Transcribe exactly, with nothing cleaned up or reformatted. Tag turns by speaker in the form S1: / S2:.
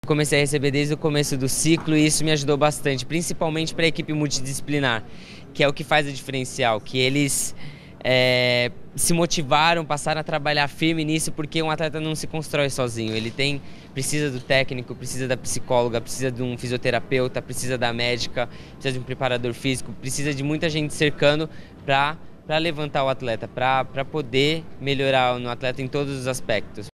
S1: Comecei a receber desde o começo do ciclo e isso me ajudou bastante, principalmente para a equipe multidisciplinar, que é o que faz o diferencial, que eles é, se motivaram, passaram a trabalhar firme nisso, porque um atleta não se constrói sozinho, ele tem, precisa do técnico, precisa da psicóloga, precisa de um fisioterapeuta, precisa da médica, precisa de um preparador físico, precisa de muita gente cercando para para levantar o atleta, para poder melhorar no atleta em todos os aspectos.